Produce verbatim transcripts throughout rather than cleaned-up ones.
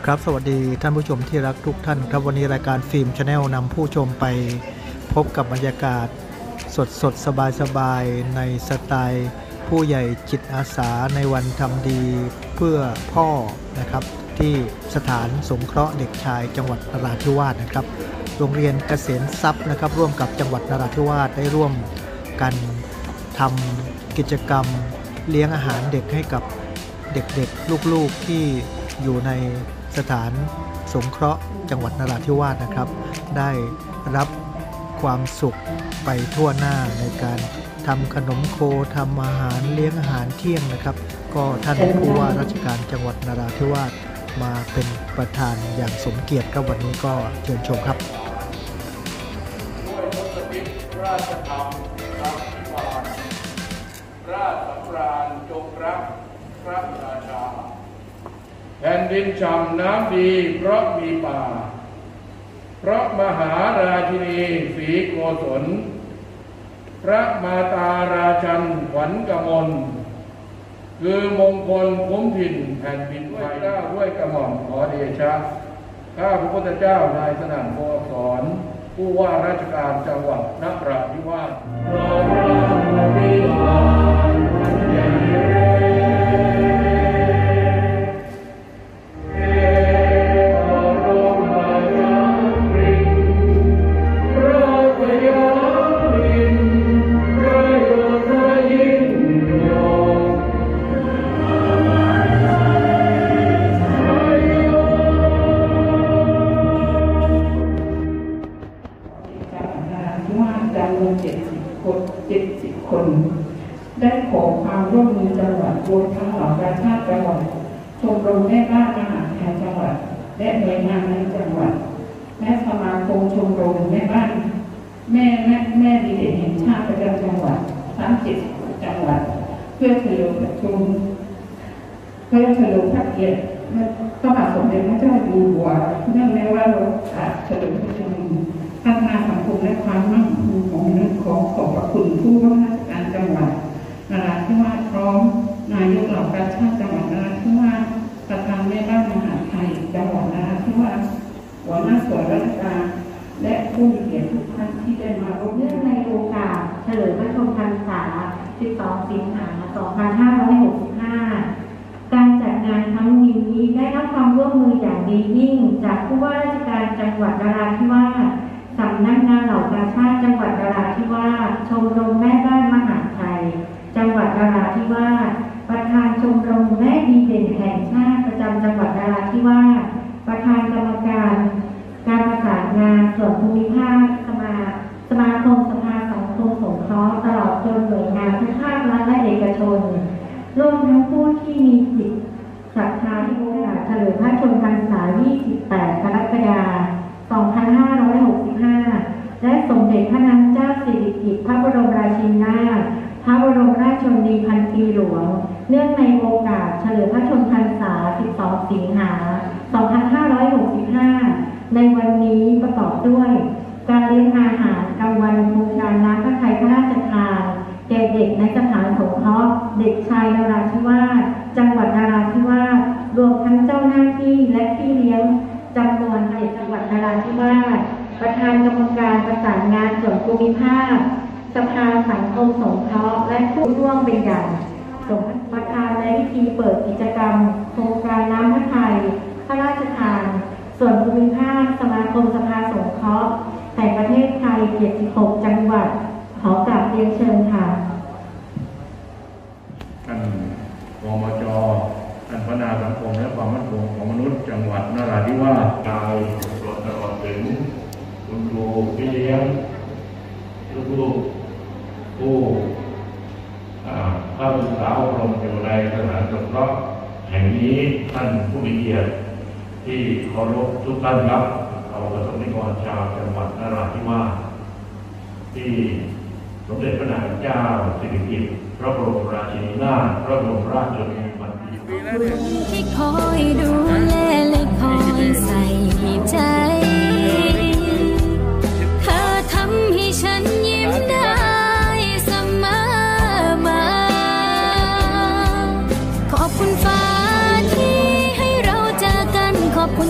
ครับสวัสดีท่านผู้ชมที่รักทุกท่านครับวันนี้รายการฟิล์ม Channel นำผู้ชมไปพบกับบรรยากาศสดสดสบายสบายในสไตล์ผู้ใหญ่จิตอาสาในวันทำดีเพื่อพ่อนะครับที่สถานสงเคราะห์เด็กชายจังหวัดนราธิวาสนะครับโรงเรียนเกษมทรัพย์นะครับร่วมกับจังหวัดนราธิวาสได้ร่วมกันทำกิจกรรมเลี้ยงอาหารเด็กให้กับเด็กๆลูกๆที่อยู่ในสถานสงเคราะห์จังหวัดนราธิวาสนะครับได้รับความสุขไปทั่วหน้าในการทำขนมโคทำอาหารเลี้ยงอาหารเที่ยงนะครับก็ท่านผู้ว่าราชการจังหวัดนราธิวาสมาเป็นประธานอย่างสมเกียรติครับวันนี้ก็เชิญชมครับราชธรรมรักพิบาลราชสำราญจงรักพระราชาแผ่นดินฉ่ำน้ำดีเพราะมีป่าเพราะมหาราชินีศรีโกศลพระมาตาราชันขวัญกมลคือมงคลคุ้มถิ่นแผ่นดินไทยได้ด้วยกระหม่อมขอเดชะข้าพระพุทธเจ้านายสนั่นโพธิ์สอนผู้ว่าราชการจังหวัดนราธิวาสรองราชวิวาได้ขอความร่วมมือจังหวัดรวมทั้งเหล่าประชาชนจังหวัดชมรมแม่บ้านมหาวิทยาลัยจังหวัดและหน่วยงานในจังหวัดและสมาคมชมรมแม่บ้านแม่แม่แม่ดีเด่นแห่งชาติประจำจังหวัดทั้งเจ็ดจังหวัดเพื่อเฉลิมประชุมเพื่อเฉลิมพระเกียรติพระบาทสมเด็จพระเจ้าอยู่หัวเนื่องในวันเฉลิมพระชนมพัฒนาสังคมและความมั่นคงของมนุษย์ของขอบพระคุณผู้ว่าราชการจังหวัดนราธิวาสพร้อมนายกเหล่าประชาชนจังหวัดนราธิวาสประธานแม่บ้านมหาไทยจังหวัดนราธิวาสหัวหน้าส่วนราชการและผู้มีเกียรติทุกท่านที่ได้มาร่วมเนื่องในโอกาสเฉลิมพระชนมพรรษาสิบสองสิงหาคมสองพันห้าร้อยหกสิบห้าการจัดงานครั้งนี้ได้รับความร่วมมืออย่างดียิ่งจากผู้ว่าราชการจังหวัดนราธิวาสสำนักงานเหล่ากาชาดจังหวัดนราธิวาสชมรมแม่บ้านมหาไทยจังหวัดนราธิวาสประธานชมรมแม่ดีเด่นแห่งชาติประจำจังหวัดนราธิวาสประธานกรรมการการประสานงานส่วนภูมิภาคสมาสมาคมสภาสังคมสงเคราะห์ตลอดจนหน่วยงานทุกภาครัฐและเอกชนรวมทั้งผู้ที่มีจิตศรัทธาในโอกาสเฉลิมพระชนมพรรษายี่สิบแปดกรกฎาคมสองพันห้าร้อยหกสิบห้าและสมเด็จพระนางเจ้าสิริกิติ์พระบรมราชินีนาถพระบรมราชชนนีพันปีหลวงเนื่องในโอกาสเฉลิมพระชนมพรรษาสิบสองสิงหาคมสองพันห้าร้อยหกสิบห้าในวันนี้ประกอบด้วยการเลี้ยงอาหารกลางวันโครงการน้ำพระทัยพระราชทานแก่เด็กในสถานสงเคราะห์เด็กชายนราธิวาสจังหวัดนราธิวาสรวมทั้งเจ้าหน้าที่และพี่เลี้ยงจำนวนเจ็ดจังหวัดนราธิวาสประธานกรรมการประสานงานส่วนภูมิภาคสภาสังคมสงเคราะห์และผู้ร่วมเป็นอย่างสมประธานในพิธีเปิดกิจกรรมโครงการน้ำพระทัยพระราชทานส่วนภูมิภาคสมาคมสภาสงเคราะห์แห่งประเทศไทยเจ็ดสิบหกจังหวัดขอกราบเรียนเชิญค่ะท่านกมจ.ท่านพัฒนาสังคมและความมั่นคงของมนุษย์จังหวัดนราธิวาสกายตลอดตลอดถึงคุณครูพี่เลี้ยงลูกๆผู้เข้าศึกษาอบรมอยู่ในสถานสงเคราะห์แห่งนี้ท่านผู้มีเกียรติที่เคารพทุกท่านครับเอาประสบนิกรชาวจังหวัดนราธิวาสที่สมเด็จพระนางเจ้าสิริกิติ์พระบรมราชินีนาถพระบรมราชชนนีพันปีที่คอยดูแลและคอยใส่ใจเธอทำให้ฉันยิ้มได้เสมอมาขอบคุณฟ้าที่ให้เราเจอกันขอบคุณ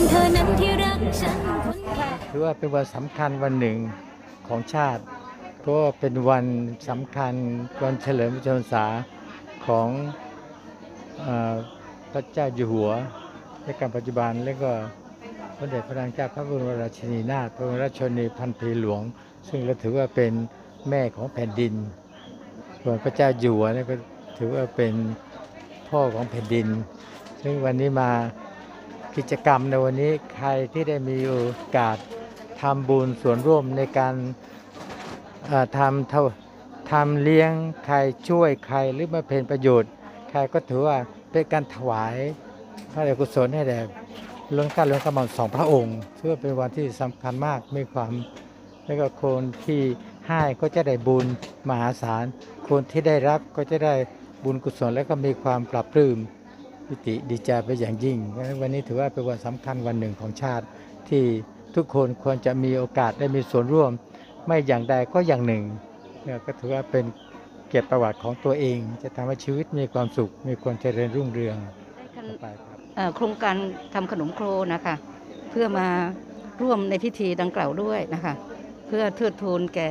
ฉันคนถือว่าเป็นวันสำคัญวันหนึ่งของชาติเพราะว่าเป็นวันสำคัญวันเฉลิมพระชนมพรรษาของเอ่อพระเจ้าอยู่หัวในการปัจจุบันและก็พระเดชพระนางเจ้าพระบรมราชินีนาถพระบรมราชชนนีพันปีหลวงซึ่งเราถือว่าเป็นแม่ของแผ่นดินส่วนพระเจ้าอยู่หัวนี่ก็ถือว่าเป็นพ่อของแผ่นดินซึ่งวันนี้มากิจกรรมในวันนี้ใครที่ได้มีโอกาสทำบุญส่วนร่วมในการทำเท่าทำเลี้ยงใครช่วยใครหรือมาเป็นประโยชน์ใครก็ถือว่าเป็นการถวายพระเดชกุศลให้แด่ล้นเกล้าล้นกระหม่อมสองพระองค์ถือว่าเป็นวันที่สำคัญมากมีความแล้วก็คนที่ให้ก็จะได้บุญมหาศาลคนที่ได้รับก็จะได้บุญกุศลแล้วก็มีความปรับปลื้มปิติดีใจไปอย่างยิ่งวันนี้ถือว่าเป็นวันสำคัญวันหนึ่งของชาติที่ทุกคนควรจะมีโอกาสได้มีส่วนร่วมไม่อย่างใดก็อย่างหนึ่งก็ถือว่าเป็นเกียรติประวัติของตัวเองจะทำให้ชีวิตมีความสุขมีความเจริญรุ่งเรืองไปครับโครงการทำขนมโครนะคะเพื่อมาร่วมในพิธีดังกล่าวด้วยนะคะเพื่อเทิดทูนแก่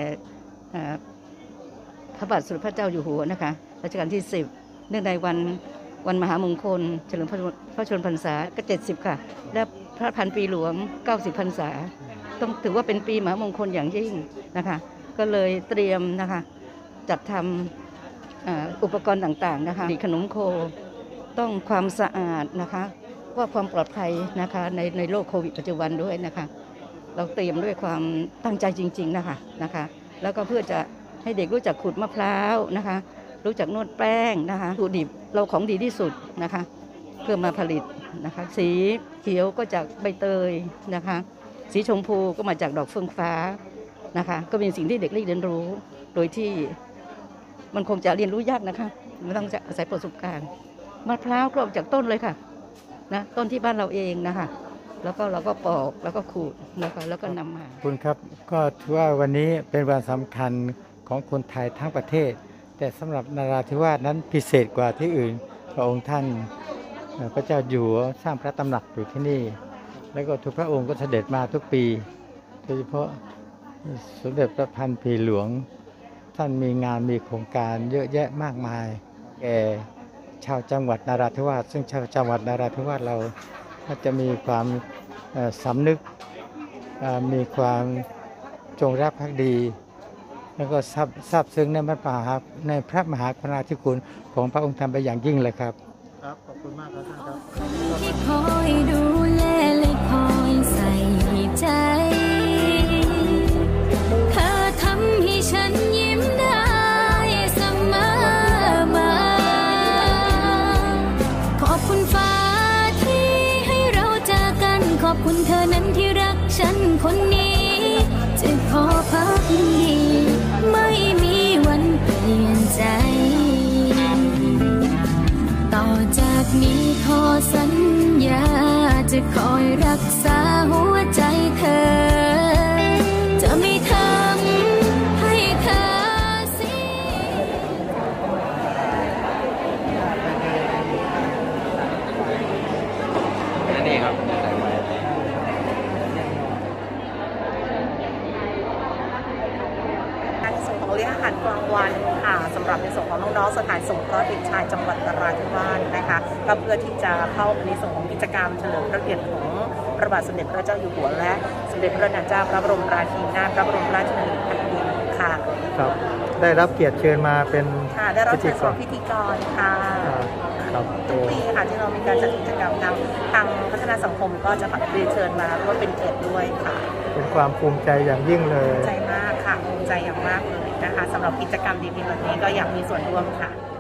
พระบาทสมเด็จพระเจ้าอยู่หัวนะคะรัชกาลที่สิบเนื่องในวันวันมหามงคลเฉลิมพระชนมพรรษาก็เจ็ดสิบค่ะและพระพันปีหลวงเก้าสิบพรรษาต้องถือว่าเป็นปีมหามงคลอย่างยิ่งนะคะก็เลยเตรียมนะคะจัดทำอุปกรณ์ต่างๆนะคะขนมโคต้องความสะอาดนะคะว่าความปลอดภัยนะคะในในโลกโควิดปัจจุบันด้วยนะคะเราเตรียมด้วยความตั้งใจจริงๆนะคะนะคะแล้วก็เพื่อจะให้เด็กรู้จักขูดมะพร้าวนะคะรู้จักนวดแป้งนะคะวัตถุดิบเราของดีที่สุดนะคะเพื่อมาผลิตนะคะสีเขียวก็จากใบเตยนะคะสีชมพูก็มาจากดอกเฟื่องฟ้านะคะก็เป็นสิ่งที่เด็กได้เรียนรู้โดยที่มันคงจะเรียนรู้ยากนะคะไม่ต้องจะอาศัยประสบการณ์มะพร้าวก็ออกจากต้นเลยค่ะนะต้นที่บ้านเราเองนะคะแล้วก็เราก็ปอกแล้วก็ขูดนะคะแล้วก็นำมาคุณครับก็ถือว่าวันนี้เป็นวันสำคัญของคนไทยทั้งประเทศแต่สำหรับนราธิวาสนั้นพิเศษกว่าที่อื่นพระองค์ท่านพระเจ้าอยู่หัวสร้างพระตำหนักอยู่ที่นี่แล้วก็ทุกพระองค์ก็เสด็จมาทุกปีโดยเฉพาะสมเด็จพระพันปีหลวงท่านมีงานมีโครงการเยอะแยะมากมายแก่ชาวจังหวัดนราธิวาสซึ่งชาวจังหวัดนราธิวาสเราจะมีความสำนึกมีความจงรักภักดีแล้วก็ซาบซึ้งในพระมหาในพระมหากรุณาธิคุณของพระองค์ท่านไปอย่างยิ่งเลยครับครับขอบคุณมากครับท่านครับที่คอยดูแลและคอยใส่ใจเธอทำให้ฉันยิ้มได้เสมอมาขอบคุณฟ้าที่ให้เราเจอกันขอบคุณเธอนั้นที่รักฉันคนนี้จะขอพักดีไม่มีวันเปลี่ยนใจต่อจากนี้ขอสัญญาจะคอยรักษาหัวใจเธอจะไม่ทำให้เธอเสียนี่ครับเลี้ยงอาหารกลางวันค่ะสำหรับในส่วนของน้องๆสถานสงเคราะห์เด็กชายจังหวัดนราธิวาสนะคะก็เพื่อที่จะเข้าในส่วนของกิจกรรมเฉลิมพระเกียรติของพระบาทสมเด็จพระเจ้าอยู่หัวและสมเด็จพระนางเจ้าพระบรมราชินีนาถพระบรมราชชนนีพันปีค่ะครับได้รับเกียรติเชิญมาเป็นค่ะได้รับเชิญเป็นพิธีกรค่ะทุกปีค่ะที่เรามีการจัดกิจกรรมทางทางพัฒนาสังคมก็จะเรียนเชิญมาร่วมเป็นเกียรติด้วยค่ะเป็นความภูมิใจอย่างยิ่งเลยภูมิใจมากค่ะภูมิใจอย่างมากเลยนะคะสำหรับกิจกรรมดีๆแบบนี้ก็อยากมีส่วนร่วมค่ะ